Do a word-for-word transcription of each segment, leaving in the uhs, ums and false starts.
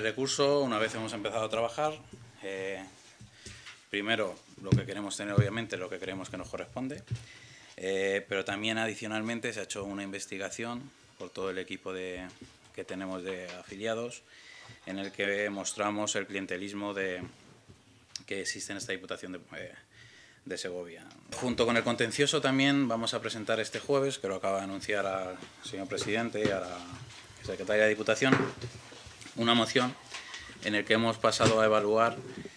recurso, una vez hemos empezado a trabajar, eh, primero lo que queremos tener, obviamente, lo que creemos que nos corresponde, eh, pero también adicionalmente se ha hecho una investigación por todo el equipo de, que tenemos de afiliados, en el que mostramos el clientelismo de, que existe en esta Diputación de, eh, de Segovia. Junto con el contencioso también vamos a presentar este jueves, que lo acaba de anunciar al señor presidente y a la secretaria de Diputación, una moción en el que hemos pasado a evaluar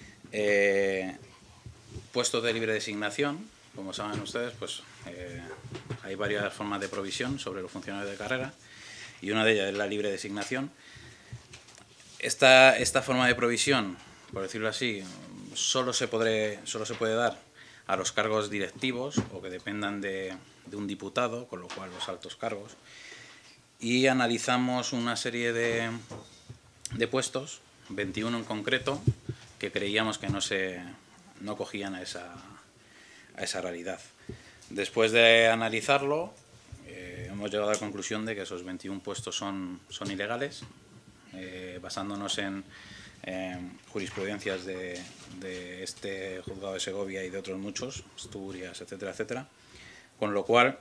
eh, puestos de libre designación. Como saben ustedes, pues eh, hay varias formas de provisión sobre los funcionarios de carrera y una de ellas es la libre designación. Esta, esta forma de provisión, por decirlo así, solo se, podré, solo se puede dar a los cargos directivos o que dependan de, de un diputado, con lo cual los altos cargos, y analizamos una serie de, de puestos, veintiuno en concreto, que creíamos que no, se, no cogían a esa, a esa realidad. Después de analizarlo, eh, hemos llegado a la conclusión de que esos veintiún puestos son, son ilegales, eh, basándonos en eh, jurisprudencias de, de este juzgado de Segovia y de otros muchos, Asturias, etcétera, etcétera, con lo cual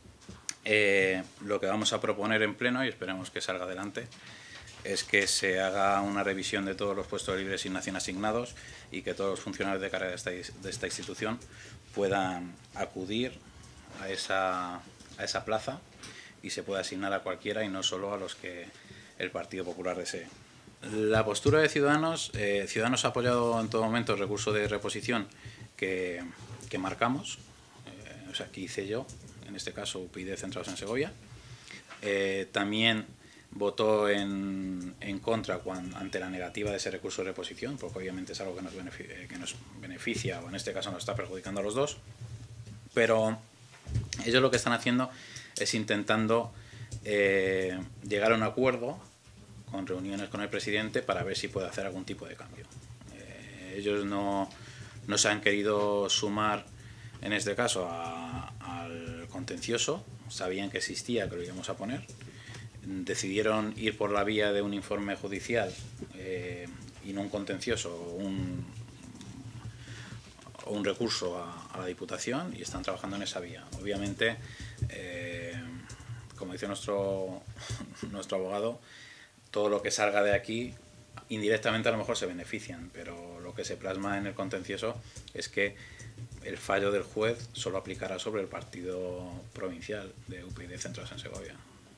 eh, lo que vamos a proponer en pleno, y esperemos que salga adelante, es que se haga una revisión de todos los puestos de libre designación asignados y que todos los funcionarios de carrera de esta, de esta institución puedan acudir a esa, a esa plaza y se pueda asignar a cualquiera y no solo a los que el Partido Popular desee. La postura de Ciudadanos, eh, Ciudadanos ha apoyado en todo momento el recurso de reposición que, que marcamos, eh, o sea, que hice yo, en este caso U P yD centrados en Segovia. Eh, también votó en, en contra cuando, ante la negativa de ese recurso de reposición, porque obviamente es algo que nos, beneficia, que nos beneficia, o en este caso nos está perjudicando a los dos, pero ellos lo que están haciendo es intentando eh, llegar a un acuerdo con reuniones con el presidente para ver si puede hacer algún tipo de cambio. Eh, ellos no, no se han querido sumar, en este caso, a, al contencioso, sabían que existía, que lo íbamos a poner, decidieron ir por la vía de un informe judicial eh, y no un contencioso o un, o un recurso a, a la Diputación, y están trabajando en esa vía. Obviamente, eh, como dice nuestro, nuestro abogado, todo lo que salga de aquí indirectamente a lo mejor se benefician, pero lo que se plasma en el contencioso es que el fallo del juez solo aplicará sobre el partido provincial de U P yD centrados en Segovia.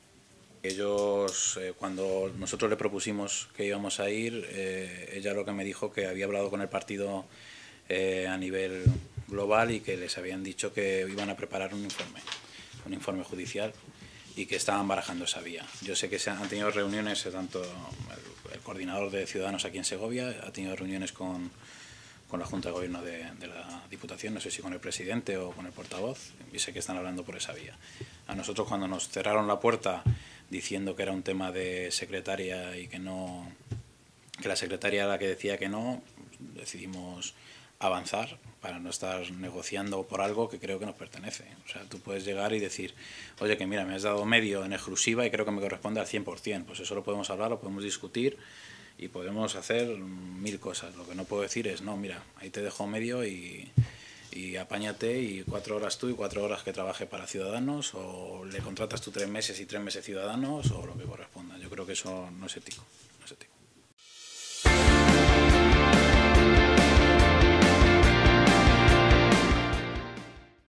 Ellos, eh, cuando nosotros le propusimos que íbamos a ir, eh, ella lo que me dijo que había hablado con el partido eh, a nivel global y que les habían dicho que iban a preparar un informe, un informe judicial, y que estaban barajando esa vía. Yo sé que se han tenido reuniones, tanto el, el coordinador de Ciudadanos aquí en Segovia ha tenido reuniones con, con la Junta de Gobierno de, de la Diputación, no sé si con el presidente o con el portavoz, y sé que están hablando por esa vía. A nosotros, cuando nos cerraron la puerta diciendo que era un tema de secretaria y que no, que la secretaria era la que decía que no, decidimos avanzar para no estar negociando por algo que creo que nos pertenece. O sea, tú puedes llegar y decir, oye, que mira, me has dado medio en exclusiva y creo que me corresponde al cien por cien. Pues eso lo podemos hablar, lo podemos discutir y podemos hacer mil cosas. Lo que no puedo decir es, no, mira, ahí te dejo medio y, y apáñate, y cuatro horas tú y cuatro horas que trabaje para Ciudadanos, o le contratas tú tres meses y tres meses Ciudadanos, o lo que corresponda. Yo creo que eso no es ético.